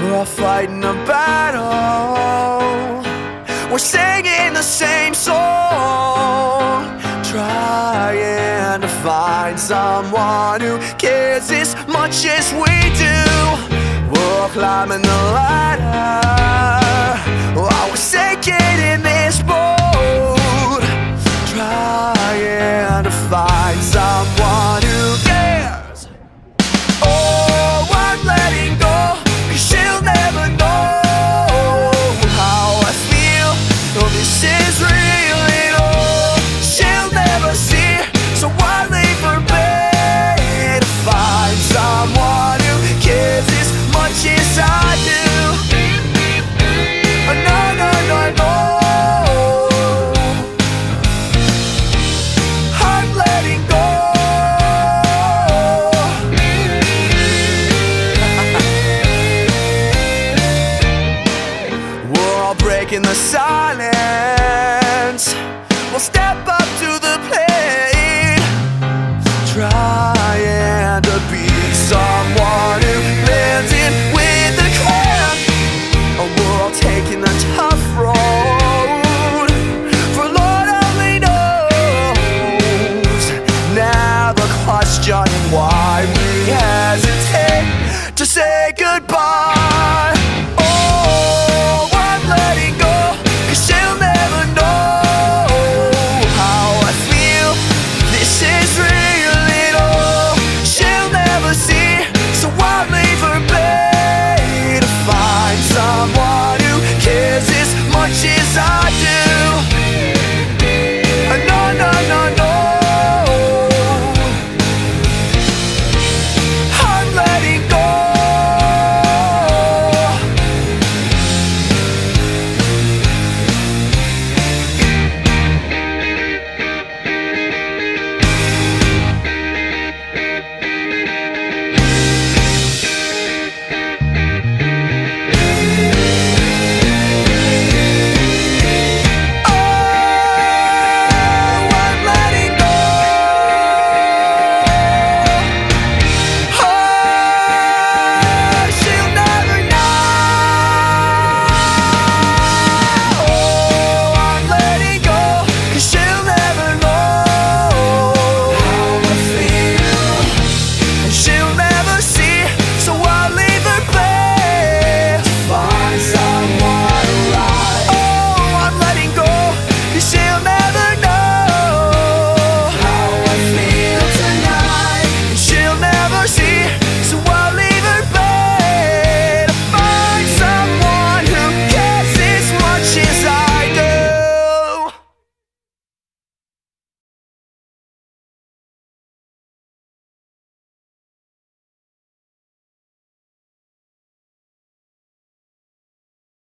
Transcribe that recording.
We're all fighting a battle, we're singing the same song, trying to find someone who cares as much as we do. We're all climbing the ladder, while we're sinking in this boat, trying to find someone who cares. Oh, I'm letting go, 'cause she'll never know how I feel. Oh, this is real at all. She'll never see, so I leave her bed to find someone who cares as much as I do. Oh, no, no, no, no. I'm letting go. We're all breaking the silence, we'll step up to the plate, trying to be someone who blends in with the crowd. Oh, we're all taking the tough road, for Lord only knows now the question why we hesitate to say goodbye. Oh, I'm letting go, 'cause she'll never know how I feel. This is real at all. She'll never see, so I leave her bed to find someone who cares as much as I